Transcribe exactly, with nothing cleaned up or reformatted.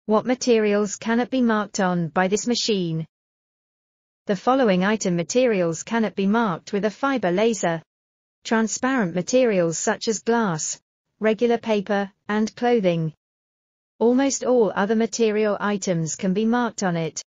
What materials cannot be marked on by this machine? The following item materials cannot be marked with a fiber laser. Transparent materials such as glass, regular paper, and clothing. Almost all other material items can be marked on it.